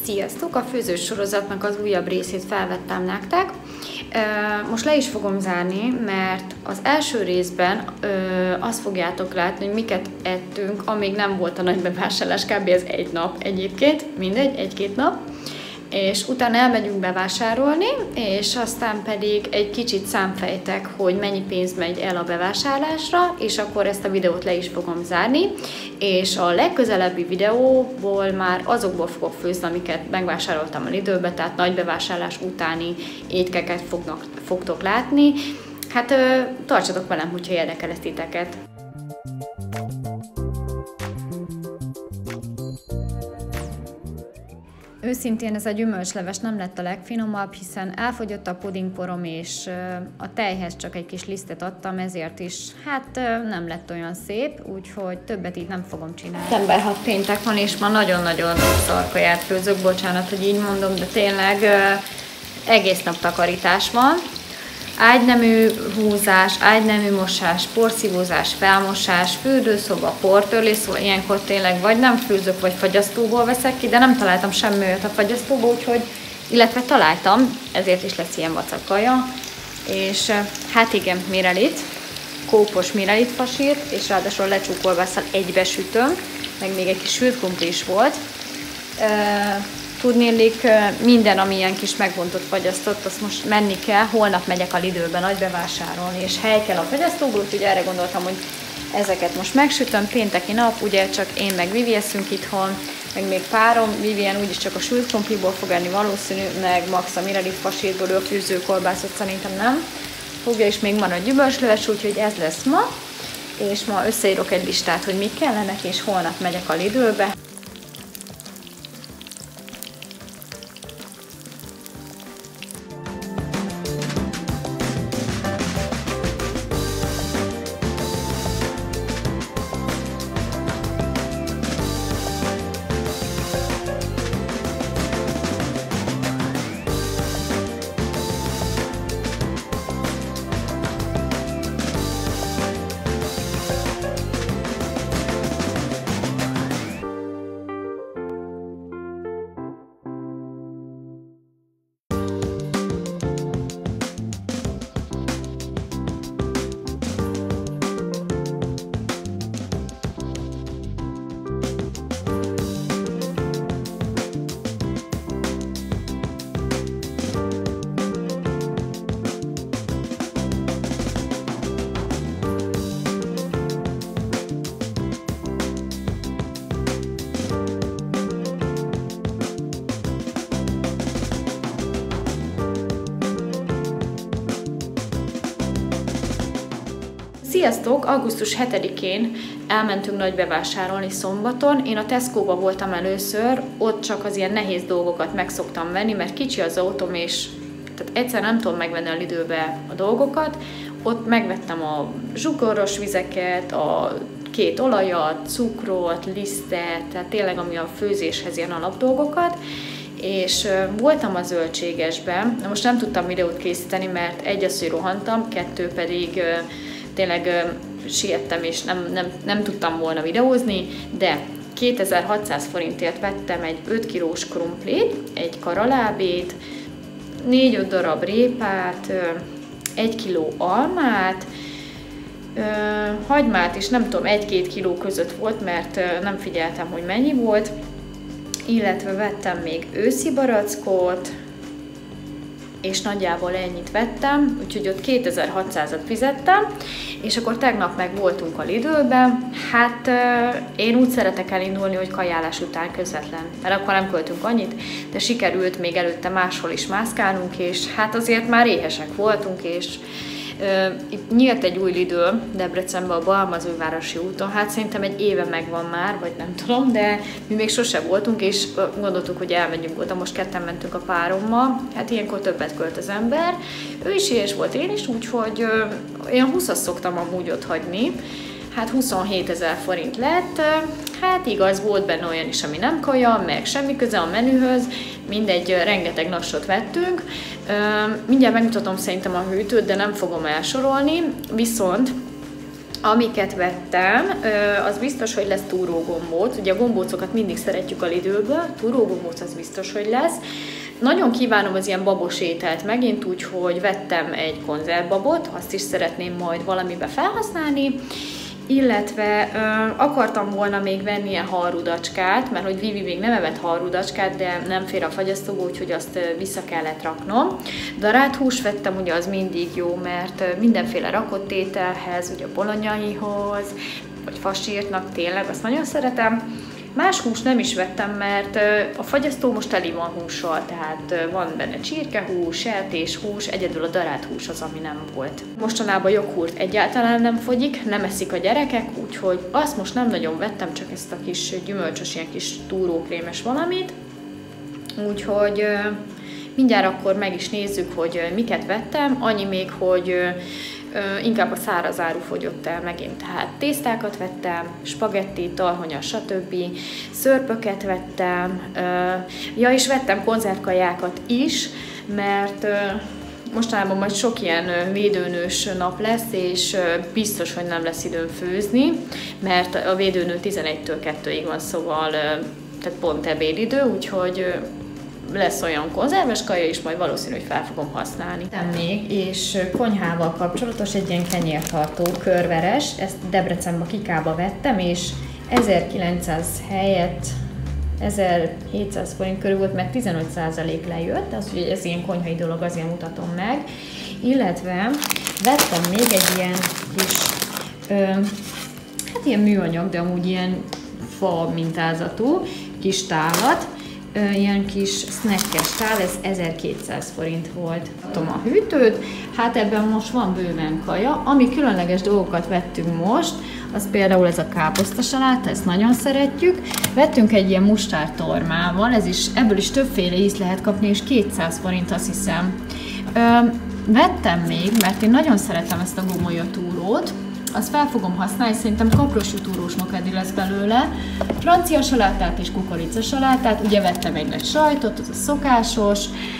Sziasztok! A főzős sorozatnak az újabb részét felvettem nektek. Most le is fogom zárni, mert az első részben azt fogjátok látni, hogy miket ettünk, amíg nem volt a nagy bevásárlás, kb. Ez egy nap egyébként, mindegy, egy-két nap. És utána elmegyünk bevásárolni, és aztán pedig egy kicsit számfejtek, hogy mennyi pénz megy el a bevásárlásra, és akkor ezt a videót le is fogom zárni, és a legközelebbi videóból már azokból fogok főzni, amiket megvásároltam a Lidlbe, tehát nagy bevásárlás utáni étkeket fogtok látni. Hát tartsatok velem, hogyha érdekel ez titeket. Őszintén ez a gyümölcsleves nem lett a legfinomabb, hiszen elfogyott a pudingporom, és a tejhez csak egy kis lisztet adtam, ezért is hát nem lett olyan szép, úgyhogy többet így nem fogom csinálni. Szeptember 6 péntek van, és ma nagyon-nagyon szarkaját főzök, bocsánat, hogy így mondom, de tényleg egész nap takarítás van. Ágynemű húzás, ágynemű mosás, porszívózás, felmosás, fürdőszoba, portörlés, szóval ilyenkor tényleg vagy nem főzök, vagy fagyasztóból veszek ki, de nem találtam semmi olyat a fagyasztóból, úgyhogy, illetve találtam, ezért is lesz ilyen vacakaja, és hát igen, mirelit, kópos mirelit fasírt, és ráadásul lecsúkolvásszal egybesütöm, meg még egy kis sült krumpli is volt. Tudnélik, minden, ami ilyen kis megbontott fagyasztott, azt most menni kell, holnap megyek a Lidlbe nagy bevásárolni, és hely kell a fagyasztóból, úgyhogy erre gondoltam, hogy ezeket most megsütöm, pénteki nap, ugye csak én meg Vivi eszünk itthon, meg még párom, Vivien úgyis csak a sült krumpliból fog enni valószínű, meg Max a mirelit fasírból, ő a fűzőkolbászot szerintem nem fogja, és még van a gyümölcsleves, úgyhogy ez lesz ma, és ma összeírok egy listát, hogy mik kellenek, és holnap megyek a Lidlbe. Sziasztok! Augusztus 7-én elmentünk nagy bevásárolni szombaton. Én a Tesco-ba voltam először, ott csak az ilyen nehéz dolgokat meg szoktam venni, mert kicsi az autóm, és tehát egyszer nem tudom megvenni a Lidlbe a dolgokat. Ott megvettem a zsugoros vizeket, a 2 olajat, cukrot, lisztet, tehát tényleg ami a főzéshez ilyen alapdolgokat. És voltam a zöldségesben, most nem tudtam videót készíteni, mert egy az, hogy rohantam, 2 pedig tényleg siettem, és nem tudtam volna videózni, de 2600 forintért vettem egy 5 kilós krumplit, egy karalábét, 4-5 darab répát, 1 kiló almát, hagymát is nem tudom, 1-2 kiló között volt, mert nem figyeltem, hogy mennyi volt, illetve vettem még őszi barackot, és nagyjából ennyit vettem, úgyhogy ott 2600-at fizettem, és akkor tegnap meg voltunk a Lidlbe. Hát én úgy szeretek elindulni, hogy kajálás után közvetlen, mert akkor nem költünk annyit, de sikerült még előtte máshol is mászkálnunk, és hát azért már éhesek voltunk, és itt nyílt egy új Lidl Debrecenben, a Balmazújvárosi úton, hát szerintem egy éve megvan már, vagy nem tudom, de mi még sose voltunk, és gondoltuk, hogy elmegyünk oda, most ketten mentünk a párommal, hát ilyenkor többet költ az ember. Ő is éhes volt, én is, úgyhogy én 20-at szoktam amúgy ott hagyni, hát 27 000 forint lett, hát igaz, volt benne olyan is, ami nem kaja, meg semmi köze a menühöz, mindegy, rengeteg nassot vettünk. Mindjárt megmutatom szerintem a hűtőt, de nem fogom elsorolni, viszont Amiket vettem, az biztos, hogy lesz túrógombóc. Ugye a gombócokat mindig szeretjük a Lidlből, túrógombóc az biztos, hogy lesz. Nagyon kívánom az ilyen babos ételt megint, úgyhogy vettem egy konzervbabot, azt is szeretném majd valamibe felhasználni, illetve akartam volna még venni ilyen halrudacskát, mert hogy Vivi még nem evett halrudacskát, de nem fér a fagyasztóba, úgyhogy azt vissza kellett raknom. Darált hús vettem, ugye az mindig jó, mert mindenféle rakott ételhez, ugye a bolonyaihoz, vagy fasírtnak tényleg, azt nagyon szeretem. Más húst nem is vettem, mert a fagyasztó most teli van hússal, tehát van benne csirkehús, sertéshús, egyedül a darált hús az, ami nem volt. Mostanában joghurt egyáltalán nem fogyik, nem eszik a gyerekek, úgyhogy azt most nem nagyon vettem, csak ezt a kis gyümölcsös, ilyen kis túrókrémes valamit. Úgyhogy mindjárt akkor meg is nézzük, hogy miket vettem. Annyi még, hogy inkább a száraz áru fogyott el megint, tehát tésztákat vettem, spagetti, talhonya, stb. Szörpöket vettem, ja, és vettem konzervkajákat is, mert mostanában majd sok ilyen védőnős nap lesz, és biztos, hogy nem lesz időm főzni, mert a védőnő 11-től 2-ig van, szóval tehát pont ebédidő, úgyhogy lesz olyan konzerves kaja, és majd valószínű, hogy fel fogom használni. Még, és konyhával kapcsolatos egy ilyen kenyértartó körveres, ezt Debrecenbe, Kikába vettem, és 1900 helyett 1700 forint körül volt, mert 15% lejött, az, hogy ez ilyen konyhai dolog, azért mutatom meg. Illetve vettem még egy ilyen kis, hát ilyen műanyag, de amúgy ilyen fa mintázatú kis tálat, ilyen kis snackes tál, ez 1200 forint volt. Adtam a hűtőt, hát ebben most van bőven kaja. Ami különleges dolgokat vettünk most, az például ez a káposztasaláta, ezt nagyon szeretjük. Vettünk egy ilyen mustártormával, ebből is többféle ízt lehet kapni, és 200 forint, azt hiszem. Vettem még, mert én nagyon szeretem ezt a gomolyatúrót, azt fel fogom használni, szerintem kaprosú túrós makedi lesz belőle. Francia salátát és kukoricasalátát, ugye vettem egy nagy sajtot, az a szokásos.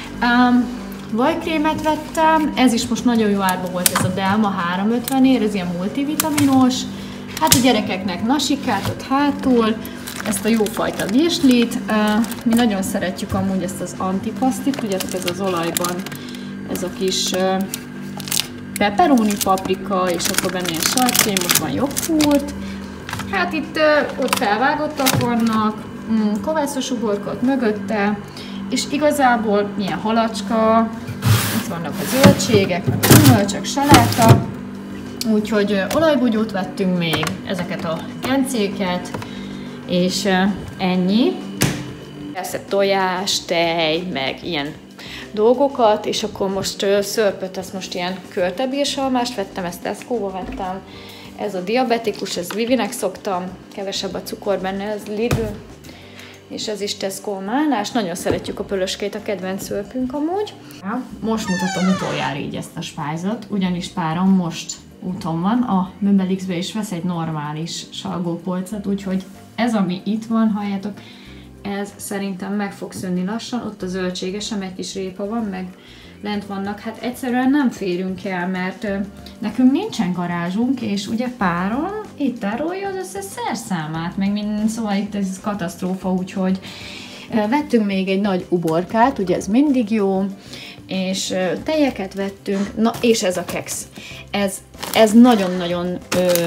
Vajkrémet vettem, ez is most nagyon jó árba volt, ez a Delma 350-ért, ez ilyen multivitaminos. Hát a gyerekeknek nasikát ott hátul, ezt a jófajta virslit. Mi nagyon szeretjük amúgy ezt az antipasztit, tudjátok, ez az olajban, ez a kis pepperoni, paprika, és akkor benne ilyen sajtkrém, most van joghurt. Hát itt ott felvágottak vannak, kovászos uborka mögötte, és igazából milyen halacska, itt vannak a zöldségek, meg a gyümölcsök, saláta, úgyhogy olajbogyót vettünk még, ezeket a kencéket, és ennyi. Persze tojás, tej, meg ilyen dolgokat, és akkor most szörpöt, ezt most ilyen körtebírsalmást vettem, ezt Tesco-ba vettem. Ez a diabetikus, ez Vivinek szoktam, kevesebb a cukor benne, ez Lidl, és ez is Tesco málnás. Nagyon szeretjük a pölöskét, a kedvenc szörpünk amúgy. Most mutatom utoljára így ezt a spájzot, ugyanis párom most úton van, a Möbelixbe is vesz egy normális salgópolcot, úgyhogy ez, ami itt van, halljátok, ez szerintem meg fog szűnni lassan, ott a zöldségesem, egy kis répa van, meg lent vannak, hát egyszerűen nem férünk el, mert nekünk nincsen garázsunk, és ugye páron itt tárolja az összes szerszámát, meg minden, szóval itt ez katasztrófa, úgyhogy vettünk még egy nagy uborkát, ugye ez mindig jó, és tejeket vettünk, na és ez a keksz, ez nagyon-nagyon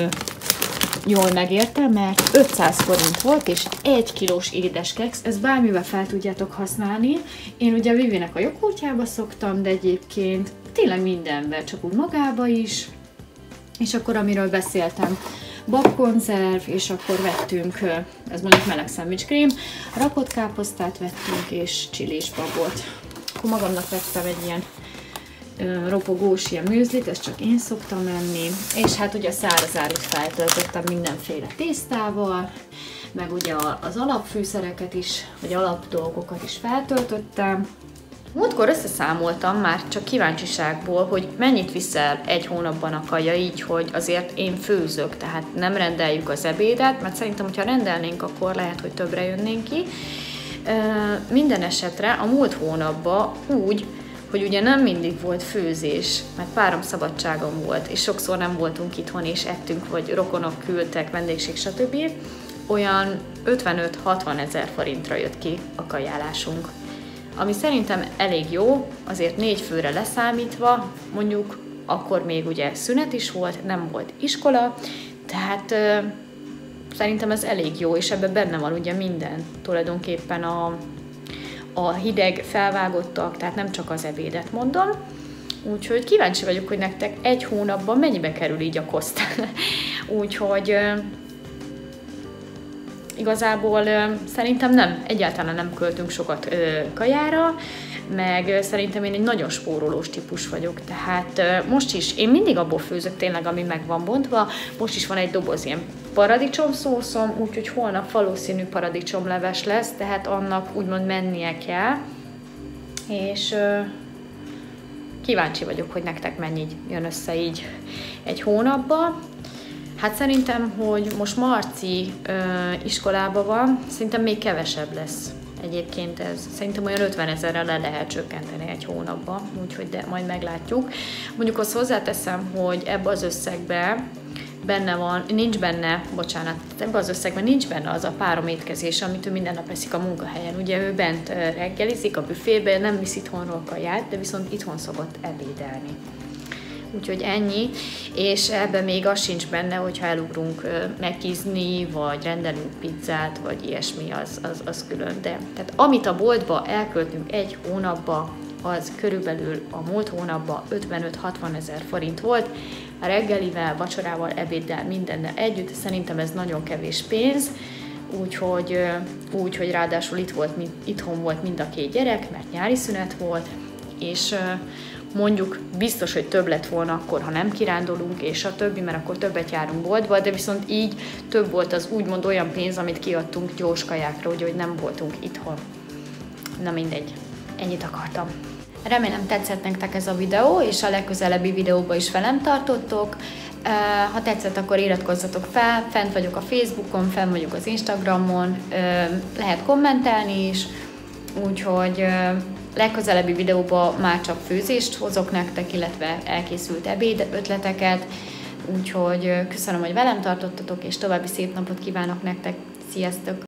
jól megérte, mert 500 forint volt, és 1 kilós édes keksz, ezt bármivel fel tudjátok használni. Én ugye Vivinek a joghurtjába szoktam, de egyébként tényleg mindenben, csak úgy magába is. És akkor, amiről beszéltem, babkonzerv, és akkor vettünk, ez mondjuk meleg szendvicskrém, rakott káposztát vettünk, és csilis babot. Akkor magamnak vettem egy ilyen ropogós ilyen műzlit, ezt csak én szoktam enni, és hát ugye a szárazárut feltöltöttem mindenféle tésztával, meg ugye az alapfűszereket is, vagy alapdolgokat is feltöltöttem. Múltkor összeszámoltam már csak kíváncsiságból, hogy mennyit viszel egy hónapban a kaja, így, hogy azért én főzök, tehát nem rendeljük az ebédet, mert szerintem, hogyha rendelnénk, akkor lehet, hogy többre jönnénk ki. Minden esetre a múlt hónapban úgy, hogy ugye nem mindig volt főzés, mert párom szabadságon volt, és sokszor nem voltunk itthon, és ettünk, vagy rokonok küldtek, vendégség, stb. Olyan 55-60 ezer forintra jött ki a kajálásunk. Ami szerintem elég jó, azért 4 főre leszámítva, mondjuk akkor még ugye szünet is volt, nem volt iskola, tehát szerintem ez elég jó, és ebben benne van ugye minden, tulajdonképpen a hideg felvágottak, tehát nem csak az ebédet mondom. Úgyhogy kíváncsi vagyok, hogy nektek egy hónapban mennyibe kerül így a koszt. Úgyhogy igazából szerintem egyáltalán nem költünk sokat kajára, meg szerintem én egy nagyon spórolós típus vagyok, tehát most is, én mindig abból főzök tényleg, ami meg van bontva, most is van egy doboz ilyen paradicsomszószom, úgyhogy holnap valószínű paradicsomleves lesz, tehát annak úgymond mennie kell, és kíváncsi vagyok, hogy nektek mennyi jön össze így egy hónapba. Hát szerintem, hogy most Marci iskolában van, szerintem még kevesebb lesz egyébként ez. Szerintem olyan 50 000-re le lehet csökkenteni egy hónapban, úgyhogy de majd meglátjuk. Mondjuk azt hozzáteszem, hogy ebbe az összegbe ebbe az összegben nincs benne az a párom étkezés, amit ő minden nap eszik a munkahelyen. Ugye ő bent reggelizik a büfébe, nem visz itthonról kaját, de viszont itthon szokott ebédelni. Úgyhogy ennyi, és ebben még az sincs benne, hogyha elugrunk megizni, vagy rendelünk pizzát, vagy ilyesmi, az külön. De tehát amit a boltba elköltünk egy hónapba, az körülbelül a múlt hónapban 55-60 ezer forint volt, a reggelivel, vacsorával, ebéddel, mindennel együtt, szerintem ez nagyon kevés pénz, úgyhogy ráadásul itthon volt mind a 2 gyerek, mert nyári szünet volt, és mondjuk biztos, hogy több lett volna akkor, ha nem kirándulunk, és a többi, mert akkor többet járunk boltba, de viszont így több volt az úgymond olyan pénz, amit kiadtunk gyors kajákra, hogy nem voltunk itthon. Na mindegy, ennyit akartam. Remélem tetszett nektek ez a videó, és a legközelebbi videóban is velem tartottok. Ha tetszett, akkor iratkozzatok fel, fent vagyok a Facebookon, fent vagyok az Instagramon, lehet kommentelni is, úgyhogy legközelebbi videóban már csak főzést hozok nektek, illetve elkészült ebéd ötleteket, úgyhogy köszönöm, hogy velem tartottatok, és további szép napot kívánok nektek. Sziasztok!